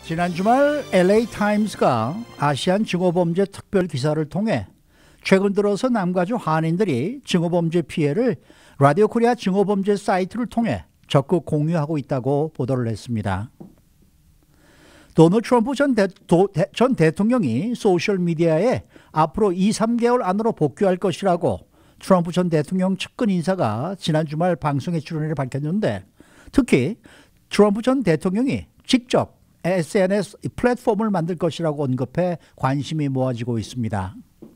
지난 주말 LA 타임스가 아시안 증오범죄 특별 기사를 통해 최근 들어서 남가주 한인들이 증오범죄 피해를 라디오 코리아 증오범죄 사이트를 통해 적극 공유하고 있다고 보도를 했습니다. 도널드 트럼프 전 대통령이 소셜미디어에 앞으로 2-3개월 안으로 복귀할 것이라고 트럼프 전 대통령 측근 인사가 지난 주말 방송에 출연해 밝혔는데, 특히 트럼프 전 대통령이 직접 SNS 플랫폼을 만들 것이라고 언급해 관심이 모아지고 있습니다.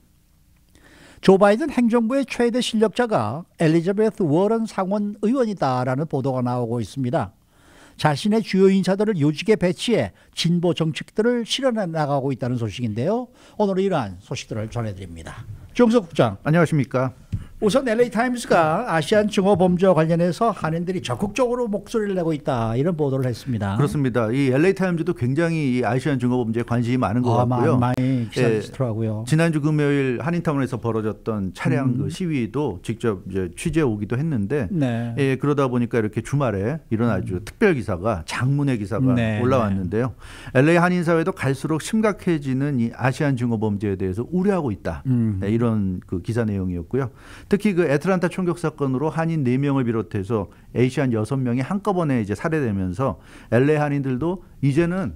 조 바이든 행정부의 최대 실력자가 엘리자베스 워런 상원 의원이다라는 보도가 나오고 있습니다. 자신의 주요 인사들을 요직에 배치해 진보 정책들을 실현해 나가고 있다는 소식인데요. 오늘은 이러한 소식들을 전해드립니다. 정석 국장. 안녕하십니까. 우선 LA타임스가 아시안 증오범죄와 관련해서 한인들이 적극적으로 목소리를 내고 있다, 이런 보도를 했습니다. 그렇습니다. 이 LA타임즈도 굉장히 이 아시안 증오범죄에 관심이 많은 것 같고요. 많이 기사를 쓰더라고요. 지난주 금요일 한인타운에서 벌어졌던 차량 그 시위도 직접 이제 취재 오기도 했는데, 네. 그러다 보니까 이렇게 주말에 이런 아주 특별 기사가, 장문의 기사가 올라왔는데요. LA 한인사회도 갈수록 심각해지는 이 아시안 증오범죄에 대해서 우려하고 있다. 이런 그 기사 내용이었고요. 특히 그 애틀란타 총격 사건으로 한인 4명을 비롯해서 아시안 6명이 한꺼번에 이제 살해되면서 LA 한인들도 이제는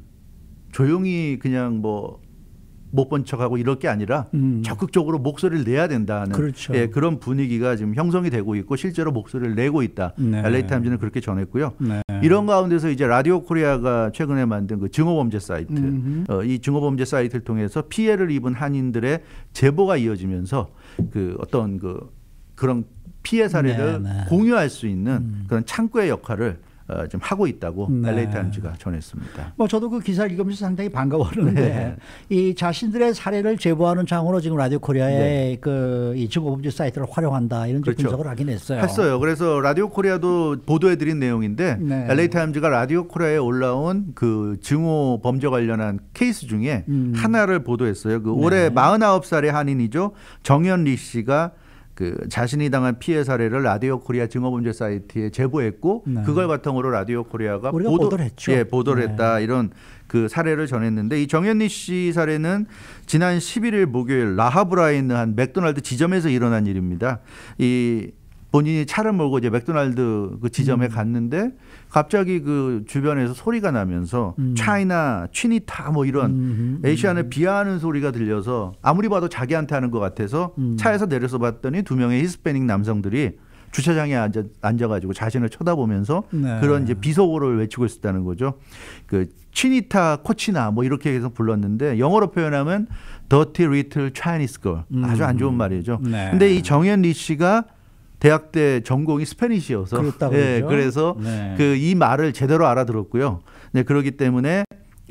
조용히 그냥 뭐 못 본 척하고 이럴 게 아니라 적극적으로 목소리를 내야 된다는, 그렇죠. 그런 분위기가 지금 형성이 되고 있고 실제로 목소리를 내고 있다. LA 타임즈는 그렇게 전했고요. 이런 가운데서 이제 라디오 코리아가 최근에 만든 그 증오범죄 사이트, 이 증오범죄 사이트를 통해서 피해를 입은 한인들의 제보가 이어지면서 그 어떤 그런 피해 사례를 공유할 수 있는 그런 창구의 역할을 좀 하고 있다고 LA 타임즈가 전했습니다. 저도 그 기사를 읽으면서 상당히 반가웠는데, 이 자신들의 사례를 제보하는 장으로 지금 라디오 코리아의 이 증오범죄 사이트를 활용한다, 이런 분석을 하긴 했어요. 그래서 라디오 코리아도 보도해드린 내용인데, LA 타임즈가 라디오 코리아에 올라온 그 증오범죄 관련한 케이스 중에 하나를 보도했어요. 그 올해 49살의 한인이죠. 정현리 씨가 그 자신이 당한 피해 사례를 라디오 코리아 증오범죄 사이트에 제보했고, 그걸 바탕으로 라디오 코리아가 보도를 했죠. 보도를 했다, 이런 그 사례를 전했는데, 이 정현리 씨 사례는 지난 11일 목요일 라하브라에 있는 한 맥도날드 지점에서 일어난 일입니다. 이 본인이 차를 몰고 이제 맥도날드 그 지점에 갔는데 갑자기 그 주변에서 소리가 나면서 차이나, 취니타 뭐 이런 아시안을 비하하는 소리가 들려서 아무리 봐도 자기한테 하는 것 같아서 차에서 내려서 봤더니 2명의 히스패닉 남성들이 주차장에 앉아가지고 자신을 쳐다보면서 그런 이제 비속어를 외치고 있었다는 거죠. 그 취니타, 코치나 뭐 이렇게 해서 불렀는데, 영어로 표현하면 Dirty Little Chinese Girl, 아주 안 좋은 말이죠. 근데 이 정현리 씨가 대학 때 전공이 스페니쉬여서, 그래서 그 이 말을 제대로 알아들었고요. 그렇기 때문에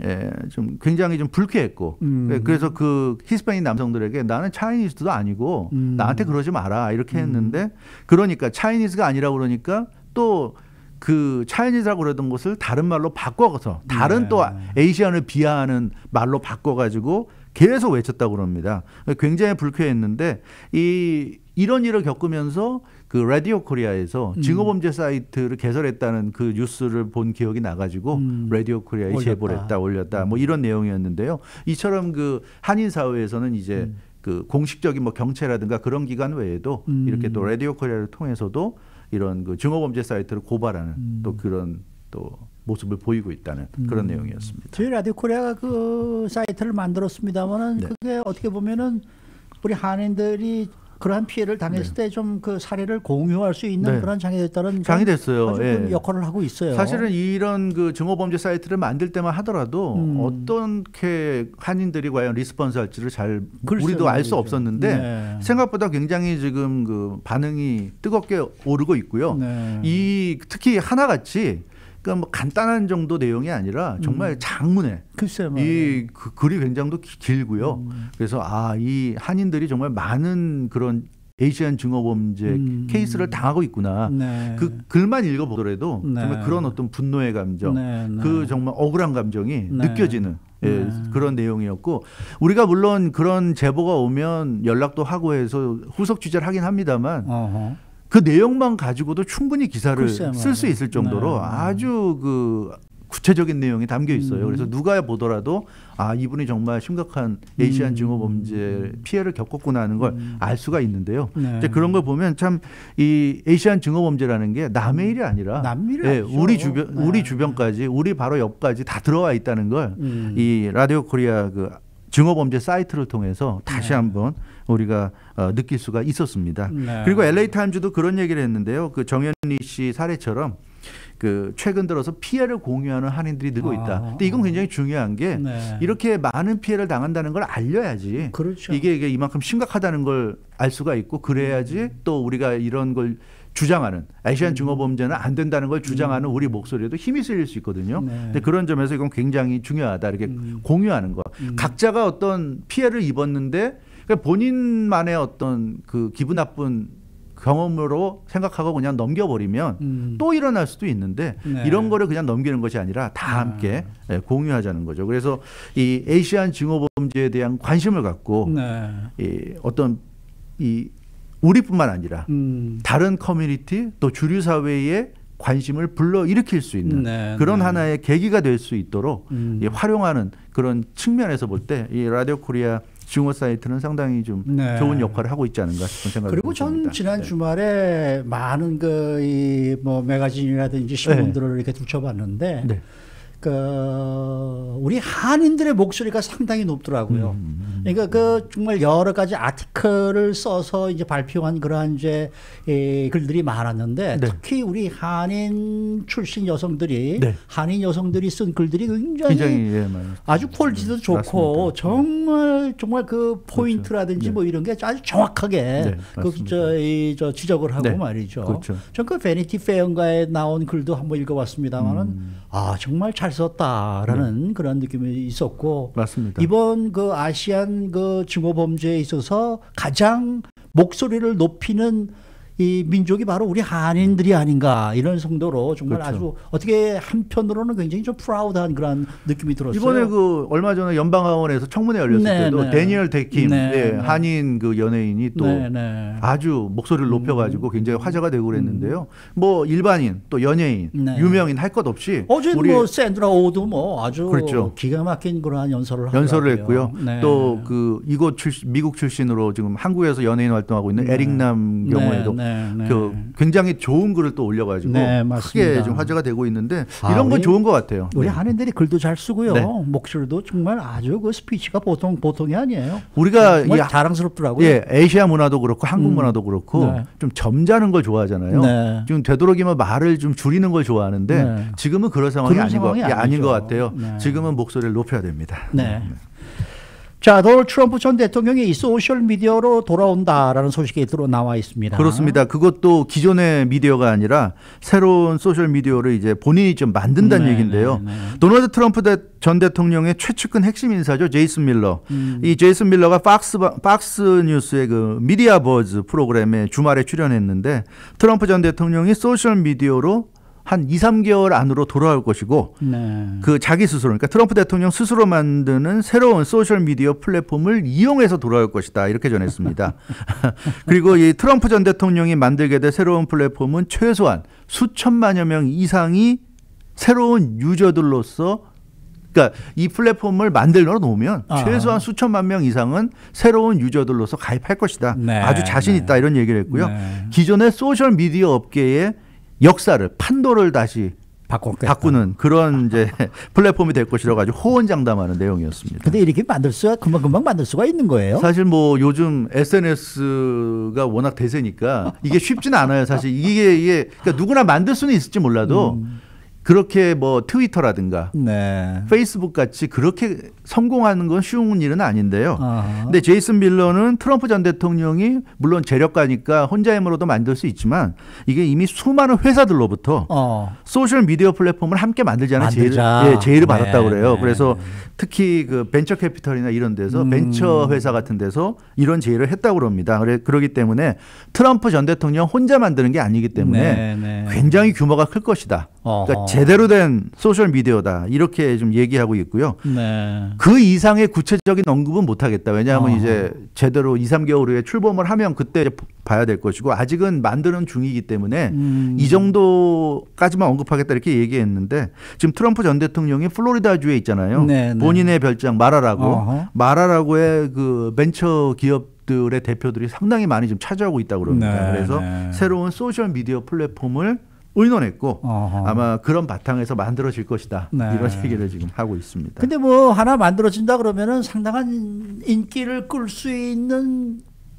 좀 굉장히 좀 불쾌했고, 그래서 그 히스패닉 남성들에게 나는 차이니스도 아니고 나한테 그러지 마라, 이렇게 했는데, 그러니까 차이니스가 아니라고 그러니까 또 그 차이니스라고 그러던 것을 다른 말로 바꿔서 다른 또 아시안을 비하하는 말로 바꿔가지고 계속 외쳤다고 그럽니다. 굉장히 불쾌했는데, 이런 일을 겪으면서 그 라디오 코리아에서 증오범죄 사이트를 개설했다는 그 뉴스를 본 기억이 나가지고 라디오 코리아에 제보를 했다, 올렸다, 뭐 이런 내용이었는데요. 이처럼 그 한인 사회에서는 이제 그 공식적인 뭐 경찰이라든가 그런 기관 외에도 이렇게 또 라디오 코리아를 통해서도 이런 그 증오범죄 사이트를 고발하는 또 그런 또 모습을 보이고 있다는 그런 내용이었습니다. 저희 라디오 코리아가 그 사이트를 만들었습니다만은 그게 어떻게 보면은 우리 한인들이 그러한 피해를 당했을 때 좀 그 사례를 공유할 수 있는 그런 장이 됐다는, 장이 됐어요. 아주 역할을 하고 있어요. 사실은 이런 그 증오범죄 사이트를 만들 때만 하더라도 어떻게 한인들이 과연 리스폰스 할지를 잘 우리도 알 수 없었는데, 생각보다 굉장히 지금 그 반응이 뜨겁게 오르고 있고요. 이 특히 하나같이 그러니까 뭐 간단한 정도 내용이 아니라 정말 장문에 이 글이 굉장히 길고요. 그래서 이 한인들이 정말 많은 그런 아시안 증오범죄 케이스를 당하고 있구나. 그 글만 읽어보더라도 정말 그런 어떤 분노의 감정, 그 정말 억울한 감정이 느껴지는 그런 내용이었고, 우리가 물론 그런 제보가 오면 연락도 하고 해서 후속 취재를 하긴 합니다만, 그 내용만 가지고도 충분히 기사를 쓸 수 있을 정도로 아주 그 구체적인 내용이 담겨 있어요. 그래서 누가 보더라도 아 이분이 정말 심각한 에이시안 증오 범죄 피해를 겪었구나 하는 걸 알 수가 있는데요. 네. 이제 그런 걸 보면 참 이 에이시안 증오 범죄라는 게 남의 일이 아니라 예, 우리 주변까지 우리 바로 옆까지 다 들어와 있다는 걸 이 라디오 코리아 그 증오 범죄 사이트를 통해서 다시 한번 우리가 느낄 수가 있었습니다. 네. 그리고 LA 타임즈도 그런 얘기를 했는데요. 그 정현리 씨 사례처럼 그 최근 들어서 피해를 공유하는 한인들이 늘고 있다. 근데 이건 굉장히 중요한 게 이렇게 많은 피해를 당한다는 걸 알려야지. 그렇죠. 이게 이만큼 심각하다는 걸 알 수가 있고 그래야지 또 우리가 이런 걸 주장하는 아시안 증오 범죄는 안 된다는 걸 주장하는 우리 목소리에도 힘이 실릴 수 있거든요. 근데 그런 점에서 이건 굉장히 중요하다. 이렇게 공유하는 거. 각자가 어떤 피해를 입었는데 그러니까 본인만의 어떤 그 기분 나쁜 경험으로 생각하고 그냥 넘겨버리면 또 일어날 수도 있는데 이런 거를 그냥 넘기는 것이 아니라 다 함께 공유하자는 거죠. 그래서 이 에이시안 증오 범죄에 대한 관심을 갖고 이 어떤 이 우리뿐만 아니라 다른 커뮤니티 또 주류 사회에 관심을 불러일으킬 수 있는 그런 하나의 계기가 될 수 있도록 활용하는 그런 측면에서 볼 때 이 라디오 코리아 증오 사이트는 상당히 좀 좋은 역할을 하고 있지 않은가 싶은 생각이 듭니다. 그리고 전 지난 주말에 많은 그 뭐 매거진이라든지 신문들을 이렇게 둘러봤는데 그 우리 한인들의 목소리가 상당히 높더라고요. 그러니까 그 정말 여러 가지 아티클을 써서 이제 발표한 그러한 이제 글들이 많았는데 특히 우리 한인 출신 여성들이 한인 여성들이 쓴 글들이 굉장히 아주 퀄리티도 좋고 정말 그 포인트라든지 뭐 이런 게 아주 정확하게 저 지적을 하고 말이죠. 전 그 베니티 페어인가에 나온 글도 한번 읽어봤습니다만은 아 정말 잘 썼다라는 그런 느낌이 있었고 맞습니다. 이번 그 아시안 그 증오 범죄에 있어서 가장 목소리를 높이는 이 민족이 바로 우리 한인들이 아닌가 이런 정도로 정말 아주 어떻게 한편으로는 굉장히 좀 프라우드한 그런 느낌이 들었어요. 이번에 그 얼마 전에 연방하원에서 청문회 열렸을 때도 데니얼 데킴 한인 그 연예인이 또 아주 목소리를 높여가지고 굉장히 화제가 되고 그랬는데요. 뭐 일반인 또 연예인 유명인 할 것 없이 어제 뭐 샌드라 오도 뭐 아주 기가 막힌 그러한 연설을 했고요. 또 그 이곳 미국 출신으로 지금 한국에서 연예인 활동하고 있는 에릭남 경우에도 그 굉장히 좋은 글을 또 올려가지고 크게 좀 화제가 되고 있는데 이런 건 좋은 것 같아요. 우리 한인들이 글도 잘 쓰고요. 목소리도 정말 아주 그 스피치가 보통이 아니에요. 우리가 정말 자랑스럽더라고요. 아시아 문화도 그렇고 한국 문화도 그렇고 좀 점잖은 걸 좋아하잖아요. 지금 되도록이면 말을 좀 줄이는 걸 좋아하는데 지금은 그런 상황이 아닌 것 같아요. 지금은 목소리를 높여야 됩니다. 자, 도널드 트럼프 전 대통령이 이 소셜미디어로 돌아온다라는 소식이 나와 있습니다. 그렇습니다. 그것도 기존의 미디어가 아니라 새로운 소셜미디어를 이제 본인이 좀 만든다는 얘기인데요. 도널드 트럼프 전 대통령의 최측근 핵심 인사죠. 제이슨 밀러. 이 제이슨 밀러가 박스 뉴스의 그 미디어 버즈 프로그램에 주말에 출연했는데 트럼프 전 대통령이 소셜미디어로 한 2, 3개월 안으로 돌아올 것이고 그 자기 스스로 그러니까 트럼프 대통령 스스로 만드는 새로운 소셜미디어 플랫폼을 이용해서 돌아올 것이다 이렇게 전했습니다. 그리고 이 트럼프 전 대통령이 만들게 될 새로운 플랫폼은 최소한 수천만여 명 이상이 새로운 유저들로서 그러니까 이 플랫폼을 만들어 놓으면 최소한 수천만 명 이상은 새로운 유저들로서 가입할 것이다. 아주 자신 있다 이런 얘기를 했고요. 기존의 소셜미디어 업계의 역사를 판도를 다시 바꾸는 그런 이제 플랫폼이 될 것이라고 아주 호언장담하는 내용이었습니다. 근데 이렇게 금방 만들 수가 있는 거예요? 사실 뭐 요즘 SNS가 워낙 대세니까 이게 쉽지는 않아요. 사실 이게 그러니까 누구나 만들 수는 있을지 몰라도 그렇게 뭐 트위터라든가 페이스북 같이 그렇게 성공하는 건 쉬운 일은 아닌데요. 근데 제이슨 밀러는 트럼프 전 대통령이 물론 재력가니까 혼자 힘으로도 만들 수 있지만 이게 이미 수많은 회사들로부터 소셜 미디어 플랫폼을 함께 만들자는 제의를 받았다고 그래요. 그래서 특히 그 벤처 캐피털이나 이런 데서 벤처 회사 같은 데서 이런 제의를 했다고 그럽니다. 그러기 때문에 트럼프 전 대통령 혼자 만드는 게 아니기 때문에 굉장히 규모가 클 것이다. 그러니까 제대로 된 소셜 미디어다 이렇게 좀 얘기하고 있고요. 그 이상의 구체적인 언급은 못 하겠다. 왜냐하면 이제 제대로 2, 3개월 후에 출범을 하면 그때 봐야 될 것이고 아직은 만드는 중이기 때문에 이 정도까지만 언급하겠다 이렇게 얘기했는데 지금 트럼프 전 대통령이 플로리다주에 있잖아요. 네, 네. 본인의 별장 마라라고 마라라고의 그 벤처 기업들의 대표들이 상당히 많이 좀 찾아오고 있다고 그럽니다. 네, 그래서 네. 새로운 소셜 미디어 플랫폼을 의논했고 아마 그런 바탕에서 만들어질 것이다. 네. 이런 얘기를 지금 하고 있습니다. 근데 뭐 하나 만들어진다 그러면은 상당한 인기를 끌 수 있는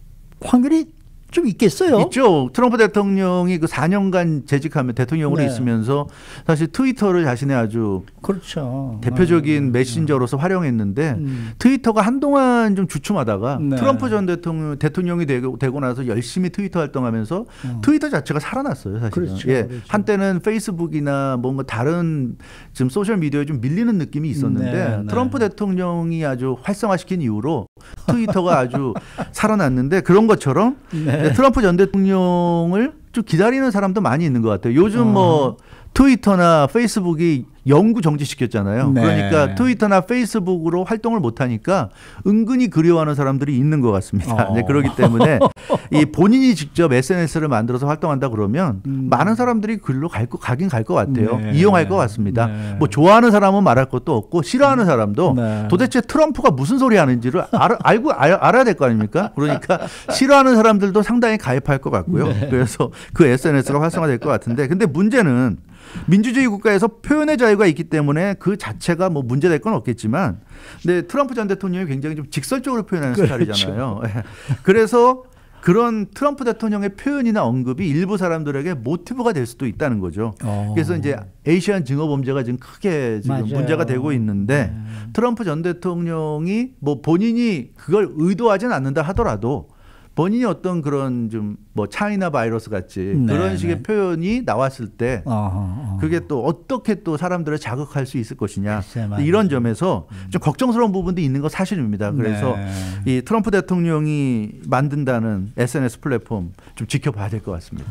확률이 좀 있겠어요? 있죠. 트럼프 대통령이 그 4년간 재직하면 대통령으로 네. 있으면서 사실 트위터를 자신의 아주 그렇죠. 대표적인 메신저로서 활용했는데 트위터가 한동안 좀 주춤하다가 네. 트럼프 전 대통령이 되고 나서 열심히 트위터 활동하면서 트위터 자체가 살아났어요. 사실은. 그렇죠. 예, 그렇죠. 한때는 페이스북이나 뭔가 다른 좀 소셜 미디어에 좀 밀리는 느낌이 있었는데 네. 트럼프 대통령이 아주 활성화시킨 이후로 트위터가 아주 살아났는데 그런 것처럼 네. 트럼프 전 대통령을 좀 기다리는 사람도 많이 있는 것 같아요. 요즘 뭐 트위터나 페이스북이 영구 정지시켰잖아요. 네. 그러니까 트위터나 페이스북으로 활동을 못하니까 은근히 그리워하는 사람들이 있는 것 같습니다. 네, 그렇기 때문에 이 본인이 직접 SNS를 만들어서 활동한다 그러면 많은 사람들이 글로 가긴 갈 것 같아요. 네. 이용할 것 같습니다. 네. 뭐 좋아하는 사람은 말할 것도 없고 싫어하는 사람도 네. 도대체 트럼프가 무슨 소리 하는지를 알아야 될 거 아닙니까? 그러니까 싫어하는 사람들도 상당히 가입할 것 같고요. 네. 그래서 그 SNS가 활성화될 것 같은데 근데 문제는 민주주의 국가에서 표현의 자유가 있기 때문에 그 자체가 뭐 문제될 건 없겠지만 근데 트럼프 전 대통령이 굉장히 좀 직설적으로 표현하는 그렇죠. 스타일이잖아요. 그래서 그런 트럼프 대통령의 표현이나 언급이 일부 사람들에게 모티브가 될 수도 있다는 거죠. 그래서 이제 에이시안 증오 범죄가 지금 크게 지금 맞아요. 문제가 되고 있는데 트럼프 전 대통령이 뭐 본인이 그걸 의도하진 않는다 하더라도 본인이 어떤 그런 좀 뭐 차이나 바이러스 같이 그런 식의 표현이 나왔을 때 그게 또 어떻게 또 사람들을 자극할 수 있을 것이냐 이런 점에서 좀 걱정스러운 부분도 있는 거 사실입니다. 그래서 이 트럼프 대통령이 만든다는 SNS 플랫폼 좀 지켜봐야 될 것 같습니다.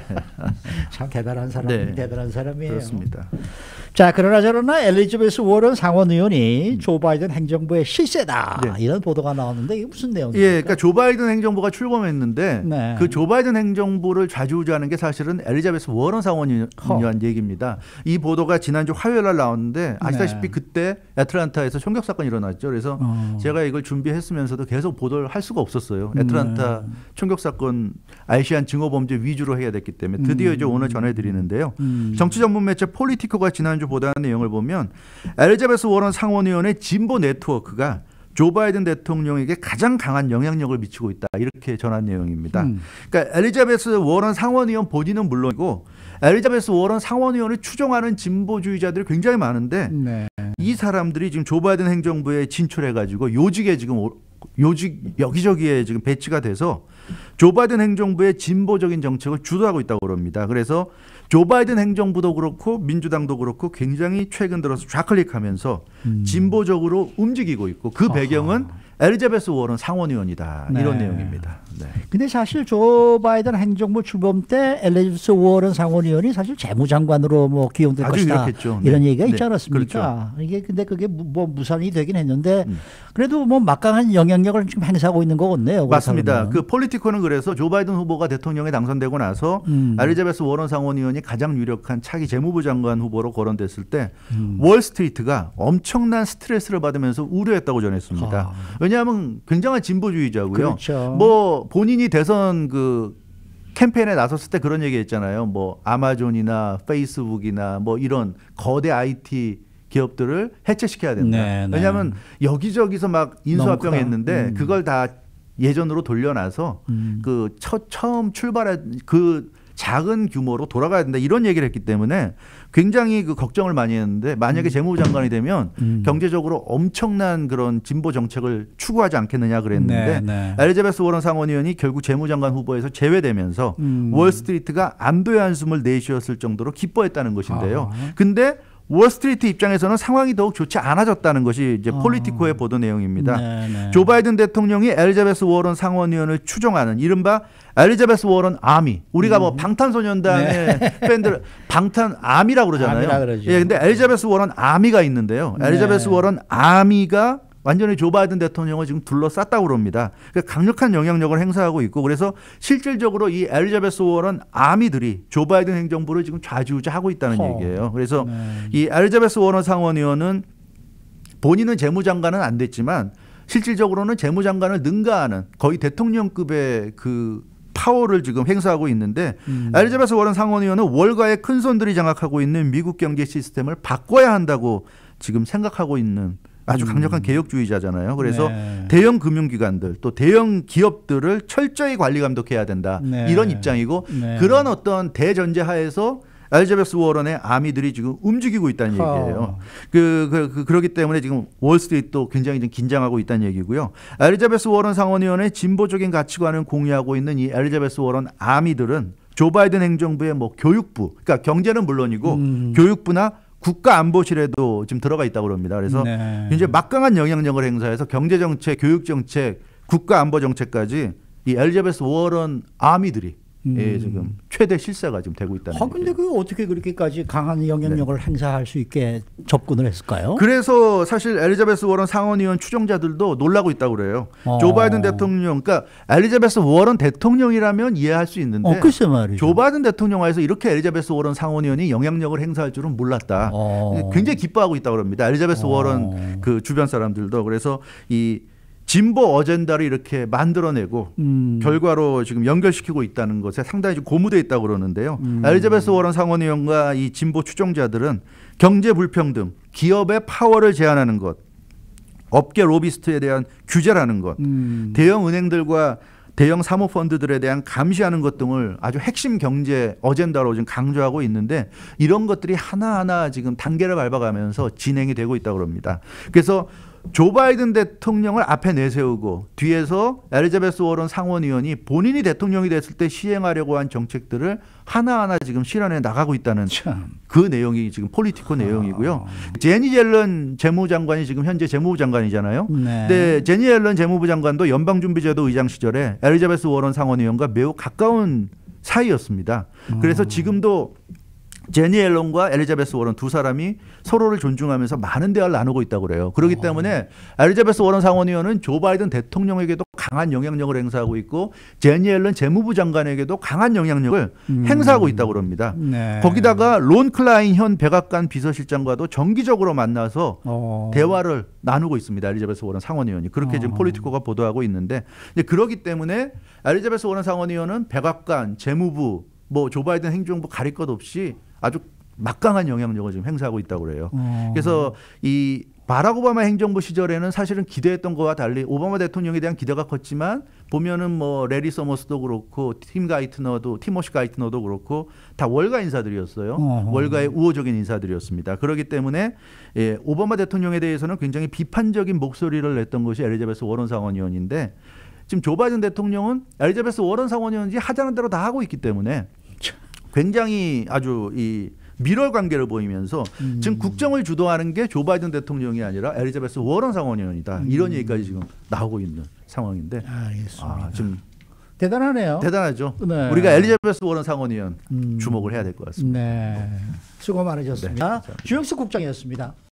참 대단한 사람, 네. 대단한 사람이에요. 그렇습니다. 자, 그러나 저러나 엘리자베스 워런 상원의원이 조 바이든 행정부의 실세다 네. 이런 보도가 나왔는데 이게 무슨 내용입니까? 예, 그러니까 조 바이든 행정부가 출범했는데 네. 그 조 바이든 행정부를 좌지우지하는 게 사실은 엘리자베스 워런 상원의원 얘기입니다. 이 보도가 지난주 화요일 날 나왔는데 아시다시피 그때 애틀랜타에서 총격 사건이 일어났죠. 그래서 제가 이걸 준비했으면서도 계속 보도를 할 수가 없었어요. 애틀랜타 총격 사건 아시안 증오 범죄 위주로 해야 됐기 때문에 드디어 이제 오늘 전해드리는데요. 정치 전문 매체 폴리티코가 지난주 보도한 내용을 보면 엘리자베스 워런 상원의원의 진보 네트워크가 조 바이든 대통령에게 가장 강한 영향력을 미치고 있다. 이렇게 전한 내용입니다. 그러니까 엘리자베스 워런 상원의원 본인은 물론이고 엘리자베스 워런 상원의원을 추종하는 진보주의자들이 굉장히 많은데 네. 이 사람들이 지금 조 바이든 행정부에 진출해가지고 요직에 지금 요직 여기저기에 지금 배치가 돼서 조 바이든 행정부의 진보적인 정책을 주도하고 있다고 그럽니다. 그래서 조 바이든 행정부도 그렇고 민주당도 그렇고 굉장히 최근 들어서 좌클릭하면서 진보적으로 움직이고 있고 그 배경은 엘리자베스 워런 상원의원이다. 네. 이런 내용입니다. 네. 근데 사실 조 바이든 행정부 출범 때 엘리자베스 워런 상원의원이 사실 재무장관으로 뭐 기용될 것이다. 유력했죠. 이런 네. 얘기가 있지 네. 않았습니까? 그렇죠. 이게 근데 그게 뭐 무산이 되긴 했는데 그래도 뭐 막강한 영향력을 지금 행사하고 있는 거겠네요. 맞습니다. 그 폴리티코는 그래서 조 바이든 후보가 대통령에 당선되고 나서 엘리자베스 워런 상원의원이 가장 유력한 차기 재무부 장관 후보로 거론됐을 때 월스트리트가 엄청난 스트레스를 받으면서 우려했다고 전했습니다. 왜냐하면 굉장한 진보주의자고요. 그렇죠. 뭐 본인이 대선 그 캠페인에 나섰을 때 그런 얘기 했잖아요. 뭐 아마존이나 페이스북이나 뭐 이런 거대 IT 기업들을 해체시켜야 된다. 네, 네. 왜냐하면 여기저기서 막 인수합병했는데 그걸 다 예전으로 돌려놔서 그 처음 출발한 그 작은 규모로 돌아가야 된다 이런 얘기를 했기 때문에 굉장히 그 걱정을 많이 했는데 만약에 재무부 장관이 되면 경제적으로 엄청난 그런 진보 정책을 추구하지 않겠느냐 그랬는데 엘리자베스 워런 상원의원이 결국 재무장관 후보에서 제외되면서 월스트리트가 안도의 한숨을 내쉬었을 정도로 기뻐했다는 것인데요. 근데 월스트리트 입장에서는 상황이 더욱 좋지 않아졌다는 것이 이제 폴리티코의 보도 내용입니다. 조 바이든 대통령이 엘리자베스 워런 상원의원을 추종하는 이른바 엘리자베스 워런 아미. 우리가 뭐 방탄소년단의 팬들 방탄 아미라고 그러잖아요. 예, 근데 엘리자베스 워런 아미가 있는데요. 엘리자베스 워런 아미가 완전히 조 바이든 대통령을 지금 둘러쌌다고 그럽니다. 그러니까 강력한 영향력을 행사하고 있고 그래서 실질적으로 이 엘리자베스 워런 아미들이 조 바이든 행정부를 지금 좌지우지하고 있다는 얘기예요. 그래서 이 엘리자베스 워런 상원의원은 본인은 재무장관은 안 됐지만 실질적으로는 재무장관을 능가하는 거의 대통령급의 그 파워를 지금 행사하고 있는데 엘리자베스 워런 상원의원은 월가의 큰손들이 장악하고 있는 미국 경제 시스템을 바꿔야 한다고 지금 생각하고 있는 아주 강력한 개혁주의자잖아요. 그래서 대형 금융기관들 또 대형 기업들을 철저히 관리 감독해야 된다. 이런 입장이고 그런 어떤 대전제 하에서 엘리자베스 워런의 아미들이 지금 움직이고 있다는 얘기예요. 그렇기 때문에 지금 월스트리트도 굉장히 좀 긴장하고 있다는 얘기고요. 엘리자베스 워런 상원의원의 진보적인 가치관을 공유하고 있는 이 엘리자베스 워런 아미들은 조 바이든 행정부의 뭐 교육부, 그러니까 경제는 물론이고 교육부나 국가안보실에도 지금 들어가 있다고 합니다. 그래서 이제 막강한 영향력을 행사해서 경제정책, 교육정책, 국가안보정책까지 이 엘리자베스 워런 아미들이 지금 최대 실세가 지금 되고 있다는. 근데 그 어떻게 그렇게까지 강한 영향력을 행사할 수 있게 접근을 했을까요? 그래서 사실 엘리자베스 워런 상원의원 추종자들도 놀라고 있다고 그래요. 조 바이든 대통령, 그러니까 엘리자베스 워런 대통령이라면 이해할 수 있는데 글쎄 말이죠. 조 바이든 대통령하에서 이렇게 엘리자베스 워런 상원의원이 영향력을 행사할 줄은 몰랐다. 굉장히 기뻐하고 있다고 합니다. 엘리자베스 워런 그 주변 사람들도. 그래서 이 진보 어젠다를 이렇게 만들어내고 결과로 지금 연결시키고 있다는 것에 상당히 좀 고무되어 있다고 그러는데요. 엘리자베스 워런 상원의원과 이 진보 추종자들은 경제 불평등, 기업의 파워를 제한하는 것, 업계 로비스트에 대한 규제라는 것, 대형 은행들과 대형 사모펀드들에 대한 감시하는 것 등을 아주 핵심 경제 어젠다로 지금 강조하고 있는데 이런 것들이 하나하나 지금 단계를 밟아가면서 진행이 되고 있다고 합니다. 그래서 조 바이든 대통령을 앞에 내세우고 뒤에서 엘리자베스 워런 상원의원이 본인이 대통령이 됐을 때 시행하려고 한 정책들을 하나하나 지금 실현해 나가고 있다는 그 내용이 지금 폴리티코 내용이고요. 제니 옐런 재무장관이 지금 현재 재무부 장관이잖아요. 근데 제니 옐런 재무부 장관도 연방준비제도 의장 시절에 엘리자베스 워런 상원의원과 매우 가까운 사이였습니다. 그래서 지금도 제니 옐런과 엘리자베스 워런 두 사람이 서로를 존중하면서 많은 대화를 나누고 있다고 그래요. 그렇기 때문에 엘리자베스 워런 상원의원은 조 바이든 대통령에게도 강한 영향력을 행사하고 있고 제니 옐런 재무부 장관에게도 강한 영향력을 행사하고 있다고 합니다. 거기다가 론 클라인 현 백악관 비서실장과도 정기적으로 만나서 대화를 나누고 있습니다. 엘리자베스 워런 상원의원이. 그렇게 지금 폴리티코가 보도하고 있는데 그렇기 때문에 엘리자베스 워런 상원의원은 백악관, 재무부, 뭐 조 바이든 행정부 가릴 것 없이 아주 막강한 영향력을 지금 행사하고 있다고 그래요. 그래서 이 바락 오바마 행정부 시절에는 사실은 기대했던 것과 달리 오바마 대통령에 대한 기대가 컸지만 보면은 뭐 레리 서머스도 그렇고 티모시 가이트너도 그렇고 다 월가 인사들이었어요. 월가의 우호적인 인사들이었습니다. 그렇기 때문에 오바마 대통령에 대해서는 굉장히 비판적인 목소리를 냈던 것이 엘리자베스 워런 상원의원인데 지금 조 바이든 대통령은 엘리자베스 워런 상원의원이 하자는 대로 다 하고 있기 때문에 굉장히 아주 이 밀월 관계를 보이면서 지금 국정을 주도하는 게 조 바이든 대통령이 아니라 엘리자베스 워런 상원의원이다. 이런 얘기까지 지금 나오고 있는 상황인데 알겠습니다. 좀 대단하네요. 대단하죠. 우리가 엘리자베스 워런 상원의원 주목을 해야 될 것 같습니다. 수고 많으셨습니다. 주영수 국장이었습니다.